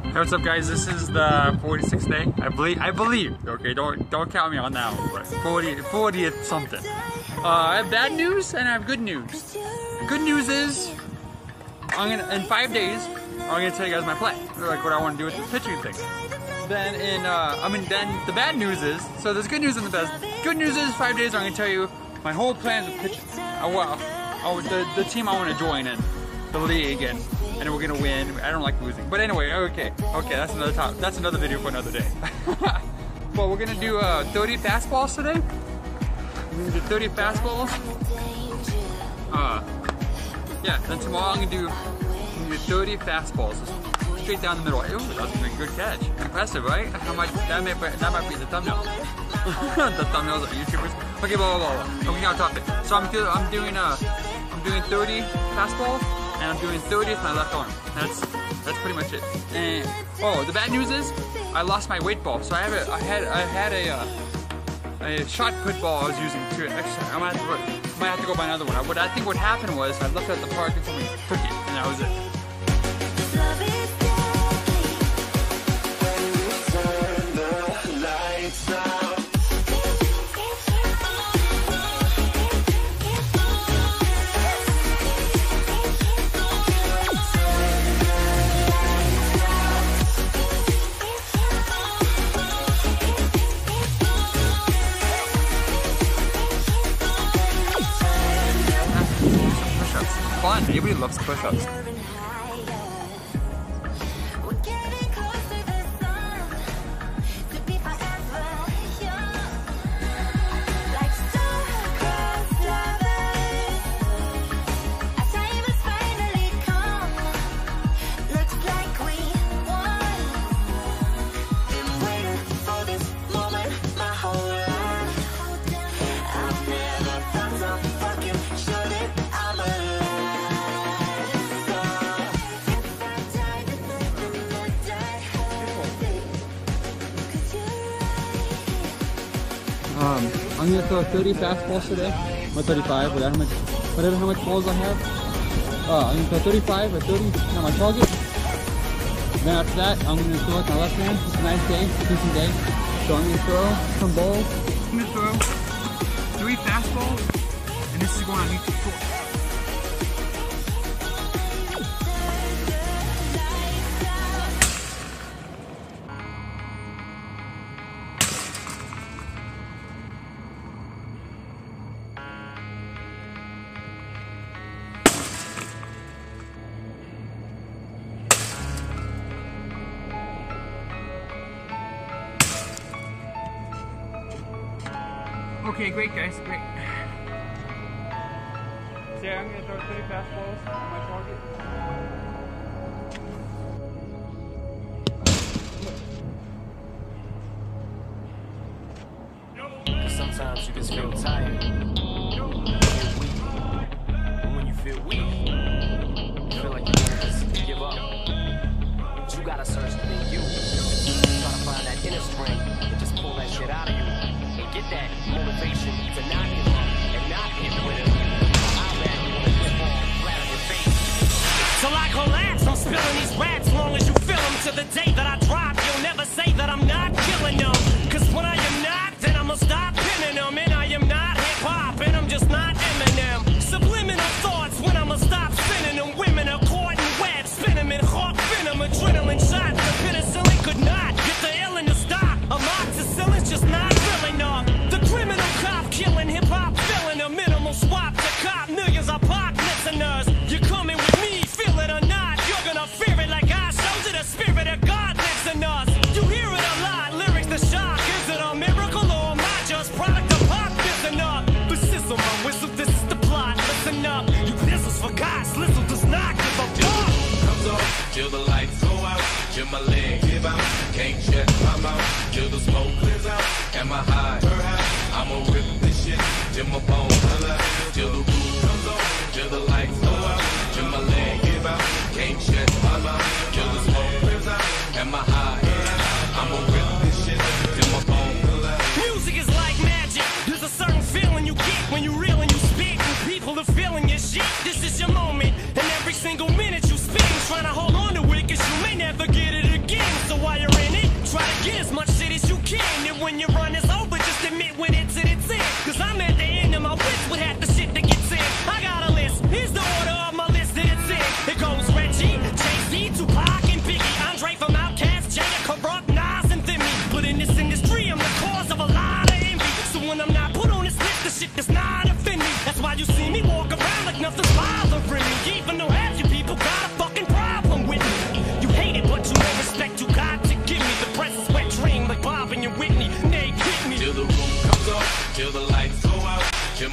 Hey, what's up, guys? This is the 46th day. I believe. Okay, don't count me on that one, but 40th something. I have bad news and I have good news. Good news is in 5 days I'm gonna tell you guys my plan, like what I want to do with the pitching thing. Then then the bad news is, so there's good news and the best. Good news is 5 days I'm gonna tell you my whole plans with pitching. The team I want to join in the league, and we're gonna win. I don't like losing, but anyway, okay, that's another topic. That's another video for another day. But we're gonna do 30 fastballs today. We're gonna do 30 fastballs. Yeah. Then tomorrow I'm gonna do 30 fastballs, straight down the middle. Ooh, that was a good catch. Impressive, right? That might be the thumbnail. The thumbnails of YouTubers. Okay, blah blah blah. Okay, now topic. So I'm doing 30 fastballs, and I'm doing 30 with my left arm. That's pretty much it. And the bad news is I lost my weight ball. So I had a shot put ball I was using to exercise. I might have to go buy another one. But I think what happened was I left it at the park and somebody took it, and that was it. Fun. Everybody loves push-ups. I'm gonna throw 30 fastballs today, or 35, whatever how much balls I have. I'm gonna throw 35 or 30 on my target. Then after that, I'm gonna throw with my left hand. It's a nice day, decent day. So I'm gonna throw some balls. I'm gonna throw 3 fastballs, and this is going on YouTube Shorts. Okay, great guys, great. So I'm gonna throw 30 fastballs on my target. Cause sometimes you just feel tired. And when you feel weak, you feel like you wanna just give up. But you gotta search within you. Try to find that inner strength and just pull that shit out of you. Get that motivation to not give up and not get rid of it. I'll let you when you fall flat on your face. Till I collapse, I'm spilling these raps long as you feel them. To the day that I drop, you'll never say that I'm not killing them. Cause when I am not, then I'ma stop pinning them. And I am not hip-hop, and I'm just not Eminem. Subliminal thoughts when I'ma stop spinning them. Women are caught in webs, spin them in hawk venom. Adrenaline shots, the penicillin could not get the illin to stop. Amoxicillin's just not real enough. The criminal cop killing hip-hop, filling a minimal swap to cop. Millions of pop listeners. You're coming with me, feel it or not. You're gonna fear it like I showed you. The spirit of God lives in us. You hear it a lot, lyrics to shock. Is it a miracle or am I just product of pop? Listen up, but sizzle my whistle, this is the plot. Listen up, you nizzles for God's Lizzle does not give a fuck. Comes on, till the lights go out, till my leg give out. Can't shut my mouth, till the smoke clears out. Am I high? I'ma rip this shit till my bones holler. Till the roof comes on, till the lights go out, till my leg give out. Can't shut my mouth, till the smoke clears out. Am I high? I'ma rip this shit till my bones holler. Music is like magic. There's a certain feeling you get when you reel and you speak. When people are feeling your shit, this is your moment. And every single minute you spend trying to hold on to it, cause you may never get it again.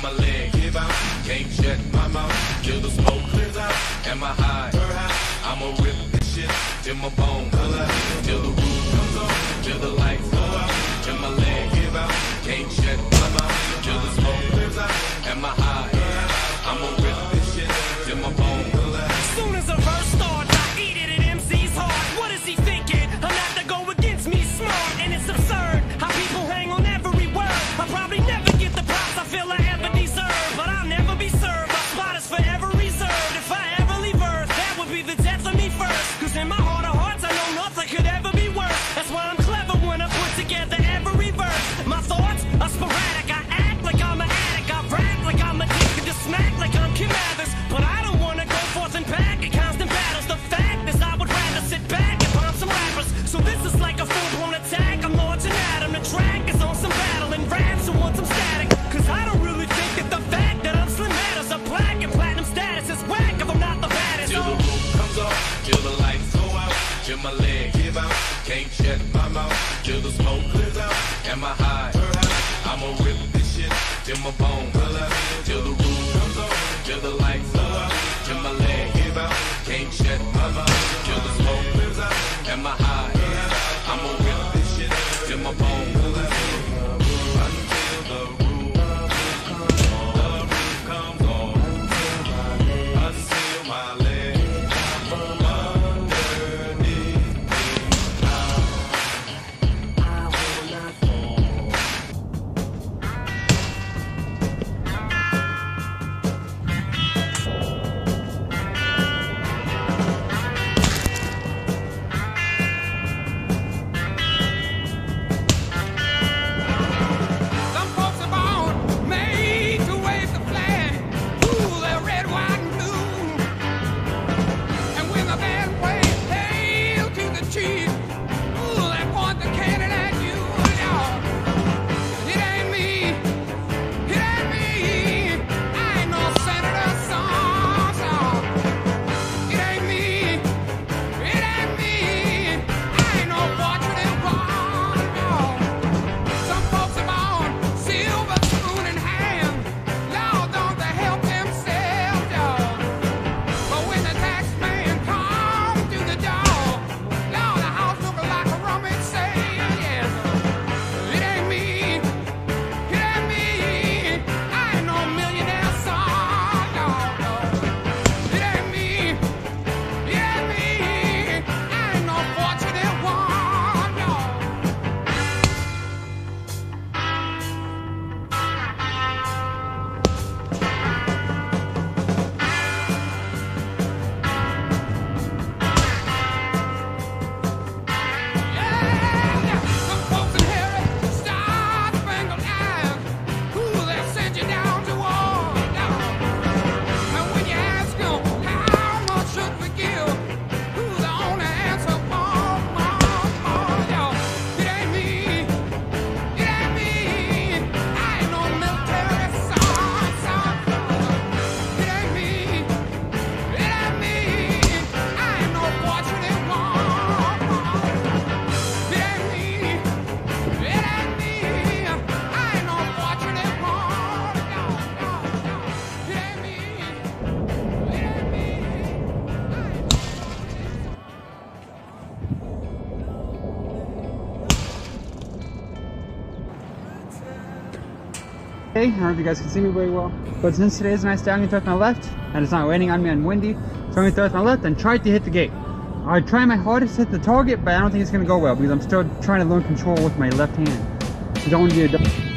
my leg give out. Can't shut my mouth till the smoke clears out. Am I high? I'ma rip this shit till my bones till the roof comes on, till the lights go out, till my leg give out. Can't shut my mouth till the smoke clears out. Am I high? I'ma rip this shit till my bones. As soon as a verse starts, I eat it at MC's heart. What is he thinking? I'm not to go against me, smart, and it's absurd how people hang on every word. I'll probably never get the props I feel I ever deserve, but I'll never be served. My spot is forever reserved. If I ever leave Earth, that would be the death of me first. Cause in my heart of hearts, I know nothing could ever be worse. That's why I'm clever when I put together every verse. My thoughts are sporadic. I act like I'm an addict. I rap like I'm addicted to smack like I'm Kim Mathers. But I don't wanna go forth and back in constant battles. The fact is I would rather sit back and bomb some rappers. So this is like a full-blown attack. I'm launching at 'em. The track is on some battle and raps who want some static. Cause I don't really think that the fact that I'm Slim matters. A black and platinum status is whack if I'm not the baddest. Till the roof comes off, till the lights go out, till my leg give out. Can't shut my mouth till the smoke clears out. Am I high? I'ma rip this shit till my bones till the roof comes off, till the lights go out, till my leg give out. Can't shut my mouth till the smoke clears out. Am I high? I'ma rip this shit till my bones until the roof comes on. Until my leg underneath Some folks are born made to wave the flag. Ooh, they're red, white, and blue. And when the band plays "Hail to the Chief," ooh, they point the cannon at you. Y'all, it ain't me. It ain't me. I ain't no senator, son. It ain't me. It ain't me. I ain't no fortunate one. No. Some folks are born silver spoon in hand. Lord, don't they help themselves, y'all? But when the tax man comes to the door, Lord, the house look like a rummage sale, yes. It ain't me. It ain't me. I ain't no millionaire son, no, no. It ain't me. It ain't me. I ain't no fortunate one, no. Yeah, some folks inherit star-spangled eyes. Ooh, they'll send you down to war. And when you ask them how much should we give, ooh, the only answer, more. Y'all, it ain't me. It ain't me. I ain't no military son. It ain't me. It ain't me. I ain't no fortunate one. It ain't me. It ain't me. I ain't no fortunate one. It ain't me. It ain't me. Hey, I don't know if you guys can see me very well, but since today is a nice day, I'm going to throw with my left, and it's not raining on me and windy, so I'm going to throw with my left and try to hit the gate. I try my hardest to hit the target, but I don't think it's going to go well, because I'm still trying to learn control with my left hand. I don't want to get it done.